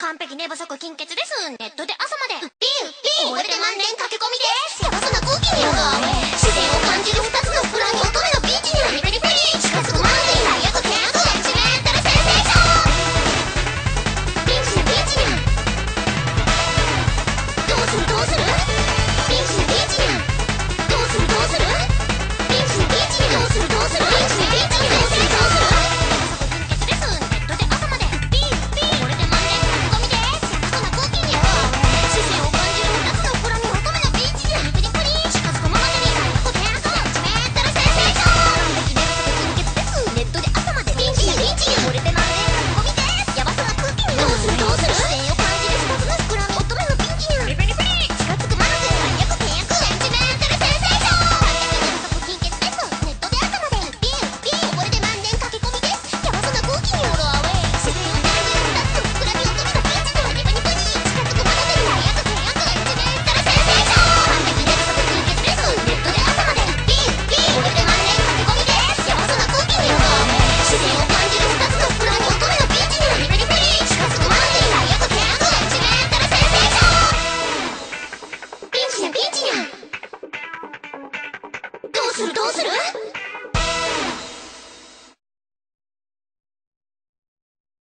完璧寝不足金欠です。ネットで朝まで溺れて万年駆け込みです。やばそうな空気に自然を感じる二つの膨らみ乙女のビーチにはリベリペリー近づくマウンテン最悪険悪エンジメンタルセンセーション。ピンチなピンチなどうするどうするピンチなピンチなどうするどうするピンチなピンチなどうするどうするピンチなピンチなどうするどうするどうする